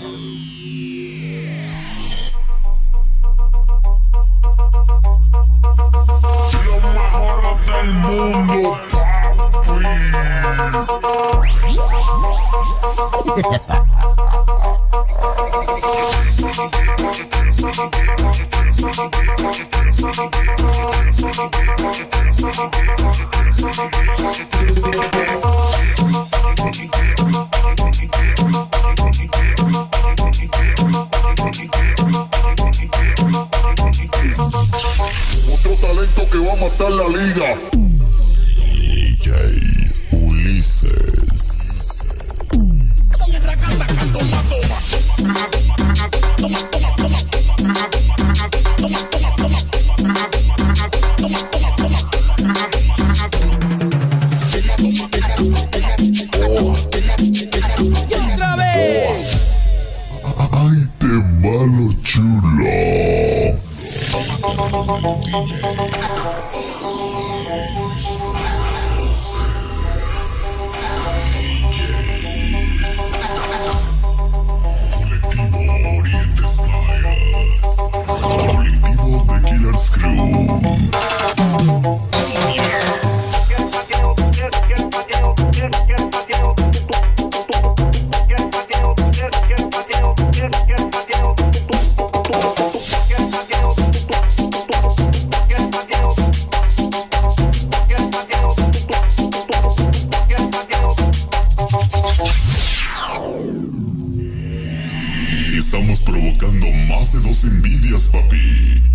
Los mejores del mundo, otro talento que va a matar la liga. DJ Ulises. Y otra vez. Ay, te malo chulo. Colectivo Oriente Style. Colectivo The Killers Crew. Estamos provocando más de 2 envidias, papi.